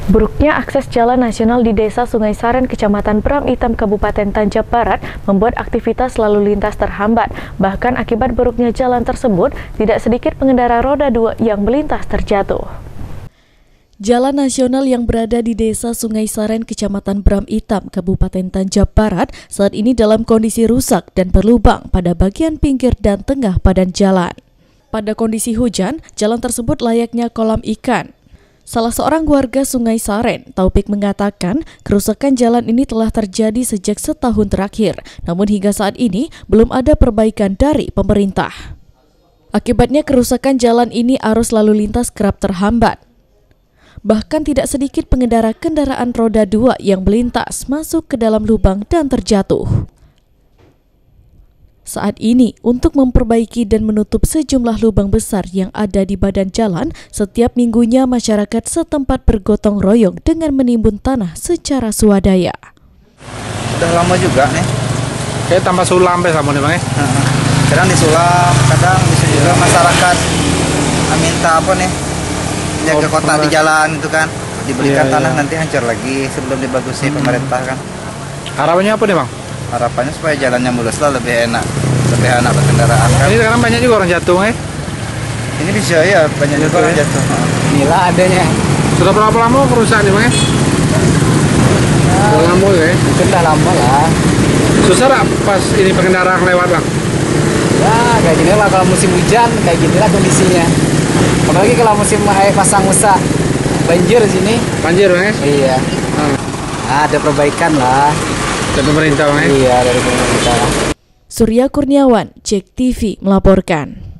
Buruknya akses jalan nasional di Desa Sungai Saren, Kecamatan Pram Itam, Kabupaten Tanjab Barat membuat aktivitas lalu lintas terhambat. Bahkan akibat buruknya jalan tersebut, tidak sedikit pengendara roda 2 yang melintas terjatuh. Jalan nasional yang berada di Desa Sungai Saren, Kecamatan Pram Itam, Kabupaten Tanjab Barat saat ini dalam kondisi rusak dan berlubang pada bagian pinggir dan tengah badan jalan. Pada kondisi hujan, jalan tersebut layaknya kolam ikan. Salah seorang warga Sungai Saren, Taufik, mengatakan kerusakan jalan ini telah terjadi sejak setahun terakhir, namun hingga saat ini belum ada perbaikan dari pemerintah. Akibatnya kerusakan jalan ini arus lalu lintas kerap terhambat. Bahkan tidak sedikit pengendara kendaraan roda 2 yang melintas masuk ke dalam lubang dan terjatuh. Saat ini, untuk memperbaiki dan menutup sejumlah lubang besar yang ada di badan jalan, setiap minggunya masyarakat setempat bergotong royong dengan menimbun tanah secara swadaya. Udah lama juga nih. Kayak tambah sulam sama nih Bang ya? Kadang disulam, kadang bisa juga masyarakat minta apa nih, jaga kotak di jalan itu kan. Diberikan tanah nanti hancur lagi sebelum dibagusi pemerintah kan. Harapannya apa nih Bang? Harapannya supaya jalannya mulus lah, lebih enak berkendaraan kan. Ini sekarang banyak juga orang jatuh ya? Ini bisa ya, banyak juga orang jatuh. Inilah adanya. Sudah berapa lama kerusakan nih Bang ya? Udah lama ya? Mungkin udah lama lah. Susah gak pas ini pengendara lewat Bang? Ya kayak gini lah, kalau musim hujan kayak gini lah kondisinya. Apalagi kalau musim air pasang musa, banjir di sini. Banjir Bang ya? Iya. Ada perbaikan lah. Dari pemerintah Bang ya? Iya, dari pemerintah. Surya Kurniawan, JEK TV melaporkan.